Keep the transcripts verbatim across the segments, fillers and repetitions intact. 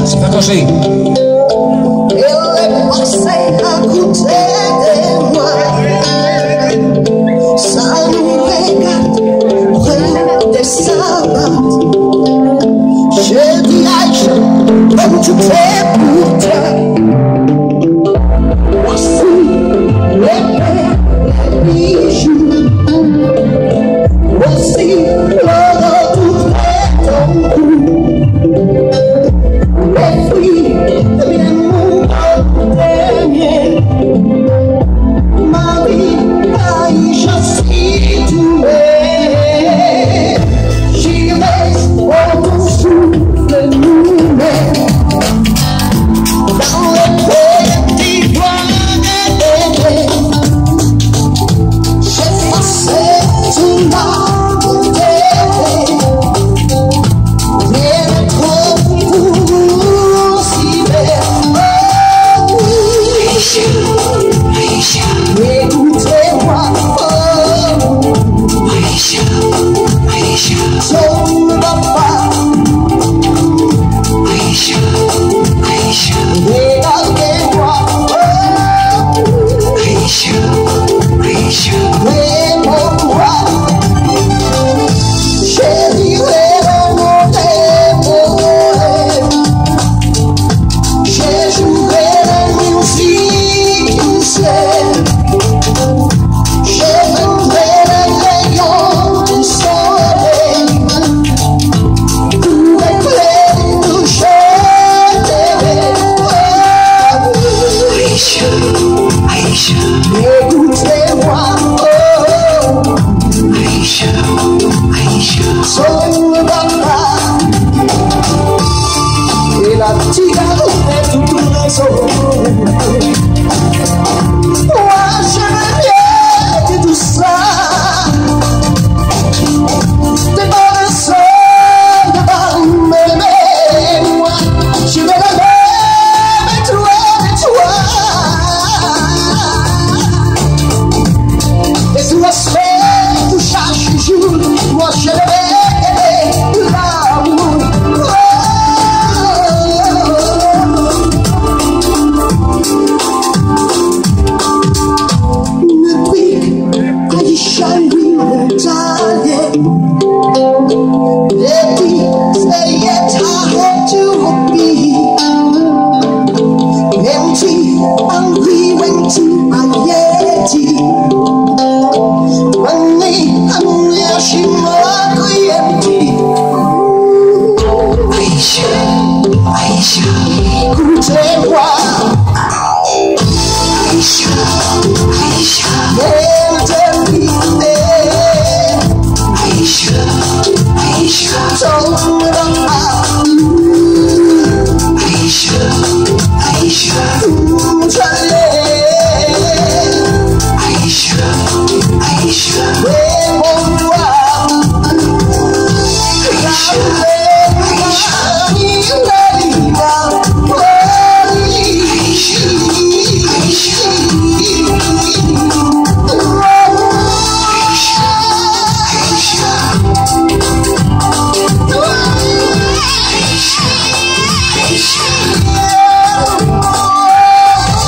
Si fa così. Tu fais pour toi. Voici les perles, les bijoux. Voici l'or de tout ton cou. Les fruits de mes mots derniers. Ma vie, Aïcha, si tu es. J'y reste au dessous de nous-mêmes.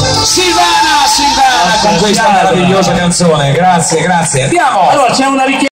Questa meravigliosa canzone, grazie, grazie. Andiamo! Allora c'è una richiesta.